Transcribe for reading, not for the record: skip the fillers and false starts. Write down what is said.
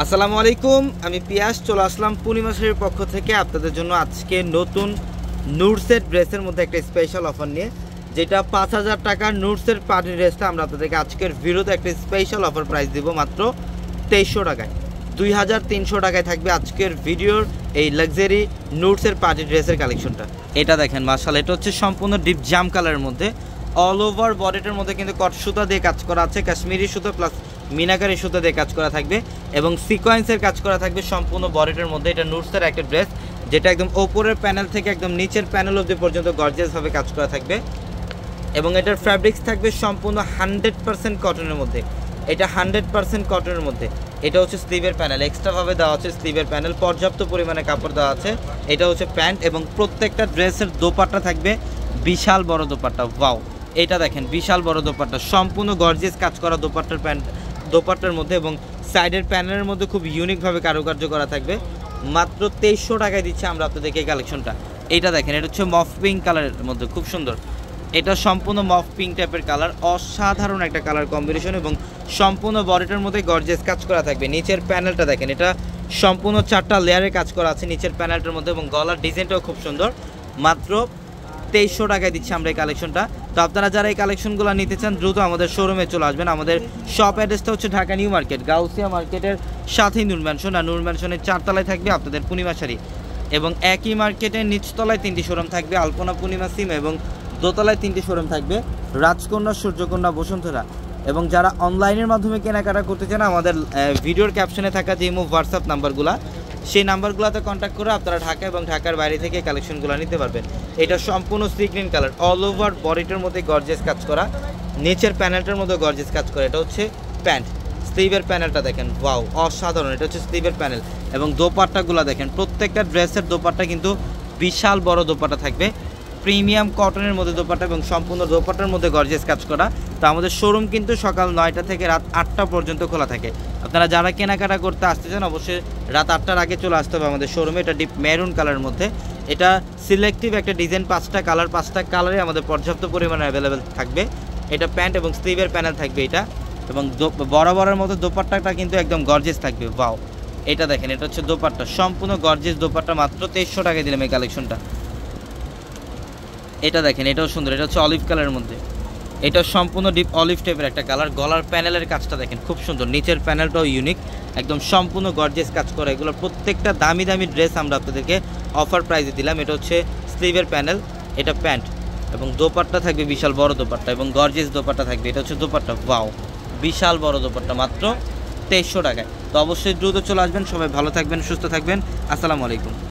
আসসালামু আলাইকুম, আমি পিয়াস চলে আসলাম পূর্ণিমা শাড়ির পক্ষ থেকে আপনাদের জন্য আজকে নতুন নুডসের ড্রেসের মধ্যে একটা স্পেশাল অফার নিয়ে, যেটা ৫,০০০ টাকার নুডসের পার্টি ড্রেসটা আমরা আপনাদেরকে আজকের ভিডিওতে একটা স্পেশাল অফার প্রাইস দিব মাত্র ২৩০০ টাকায়। ২৩০০ টাকায় থাকবে আজকের ভিডিওর এই লাক্সারি নুডসের পার্টি ড্রেসের কালেকশনটা। এটা দেখেন মাশাআল্লাহ, এটা হচ্ছে সম্পূর্ণ ডিপ জাম কালারের মধ্যে, অল ওভার বডিটার মধ্যে কিন্তু কট সুতা দিয়ে কাজ করা আছে, কাশ্মীরি সুতা প্লাস মিনাকারি সুতা দিয়ে কাজ করা থাকবে এবং সিকোয়েন্সের কাজ করা থাকবে সম্পূর্ণ বডিটার মধ্যে। এটা নুডসের একটা ড্রেস যেটা একদম ওপরের প্যানেল থেকে একদম নিচের প্যানেল অবধি পর্যন্ত গর্জিয়াসভাবে কাজ করা থাকবে এবং এটার ফ্যাব্রিক্স থাকবে সম্পূর্ণ 100% কটনের মধ্যে। এটা 100% কটনের মধ্যে। এটা হচ্ছে স্লিভের প্যানেল, এক্সট্রাভাবে দেওয়া আছে স্লিভের প্যানেল, পর্যাপ্ত পরিমাণে কাপড় দেওয়া আছে। এটা হচ্ছে প্যান্ট এবং প্রত্যেকটা ড্রেসের দোপাট্টা থাকবে বিশাল বড় দোপাট্টা। ওয়াও, এটা দেখেন বিশাল বড় দোপাট্টা, সম্পূর্ণ গর্জিয়াস কাজ করা দোপাট্টার মধ্যে এবং সাইডের প্যানেলের মধ্যে খুব ইউনিকভাবে কারুকার্য করা থাকবে। মাত্র ২৩০০ টাকায় দিচ্ছে আমরা আপনাদেরকে এই কালেকশনটা। এইটা দেখেন, এটা হচ্ছে মফ পিঙ্ক কালারের মধ্যে, খুব সুন্দর। এটা সম্পূর্ণ মফ পিঙ্ক টাইপের কালার, অসাধারণ একটা কালার কম্বিনেশন এবং সম্পূর্ণ বডিটার মধ্যে গর্জিয়াস কাজ করা থাকবে। নিচের প্যানেলটা দেখেন, এটা সম্পূর্ণ 4টা লেয়ারের কাজ করা আছে নিচের প্যানেলটার মধ্যে এবং গলার ডিজাইনটাও খুব সুন্দর। মাত্র ২৩০০ টাকায় দিচ্ছি আমরা এই কালেকশনটা। তো আপনারা যারা এই কালেকশনগুলো নিতে চান দ্রুত আমাদের শোরুমে চলে আসবেন। আমাদের শপ অ্যাড্রেসটা হচ্ছে ঢাকা নিউ মার্কেট, গাউসিয়া মার্কেটের সাথেই নূর ম্যানশন, আর নূর ম্যানশনের 4 তলায় থাকবে আপনাদের পূর্ণিমা শাড়ি এবং একই মার্কেটের নিচতলায় 3টি শোরুম থাকবে, আলপনা, পূর্ণিমা, সিম এবং দোতলায় 3টি শোরুম থাকবে, রাজকন্যা, সূর্যকন্যা, বসুন্ধরা। এবং যারা অনলাইনের মাধ্যমে কেনাকাটা করতে চান আমাদের ভিডিওর ক্যাপশনে থাকা যে হোয়াটসঅ্যাপ নাম্বারগুলো, সেই নাম্বারগুলোতে কন্ট্যাক্ট করে আপনারা ঢাকা এবং ঢাকার বাইরে থেকে কালেকশনগুলো নিতে পারবেন। এটা সম্পূর্ণ sea green colour, all over বডিটার মধ্যে গর্জিয়াস কাজ করা, নিচের প্যানেলটার মধ্যে গর্জিয়াস কাজ করা। এটা হচ্ছে প্যান্ট, স্লিভের প্যানেলটা দেখেন, ওয়াও অসাধারণ। এটা হচ্ছে স্লিভের প্যানেল এবং দোপাট্টাগুলো দেখেন, প্রত্যেকটা ড্রেসের দোপাট্টা কিন্তু বিশাল বড় দোপাট্টা থাকবে, প্রিমিয়াম কটনের মধ্যে দোপাট্টা এবং সম্পূর্ণ দোপাট্টার মধ্যে গর্জিয়াস কাজ করা। তো আমাদের শোরুম কিন্তু সকাল 9টা থেকে রাত 8টা পর্যন্ত খোলা থাকে। আপনারা যারা কেনাকাটা করতে আসতে চান অবশ্যই রাত 8টার আগে চলে আসতে হবে আমাদের শোরুমে। এটা ডিপ মেরুন কালারের মধ্যে, এটা সিলেক্টিভ একটা ডিজাইন, 5টা কালারে আমাদের পর্যাপ্ত পরিমাণে অ্যাভেলেবেল থাকবে। এটা প্যান্ট এবং স্লিভের প্যানেল থাকবে এটা এবং বরাবরের মতো দোপাট্টাটা কিন্তু একদম গর্জিয়াস থাকবে। ওয়াও, এটা দেখেন, এটা হচ্ছে দোপাট্টা, সম্পূর্ণ গর্জিয়াস দোপাট্টা। মাত্র ২৩০০ টাকায় দিলাম এই কালেকশনটা। এটা দেখেন, এটাও সুন্দর, এটা হচ্ছে অলিভ কালারের মধ্যে, এটা সম্পূর্ণ ডিপ অলিভ টাইপের একটা কালার। গলার প্যানেলের কাজটা দেখেন খুব সুন্দর, নিচের প্যানেলটাও ইউনিক, একদম সম্পূর্ণ গর্জিয়াস কাজ করা। এগুলো প্রত্যেকটা দামি দামি ড্রেস আমরা আপনাদেরকে অফার প্রাইসে দিলাম। এটা হচ্ছে স্লিভের প্যানেল, এটা প্যান্ট এবং দোপাট্টা থাকবে বিশাল বড় দোপাট্টা এবং গর্জিয়াস দোপাট্টা থাকবে। এটা হচ্ছে দোপাট্টা, ওয়াও বিশাল বড় দোপাট্টা, মাত্র ২৩০০ টাকায়। তো অবশ্যই দ্রুত চলে আসবেন। সবাই ভালো থাকবেন, সুস্থ থাকবেন। আসসালামু আলাইকুম।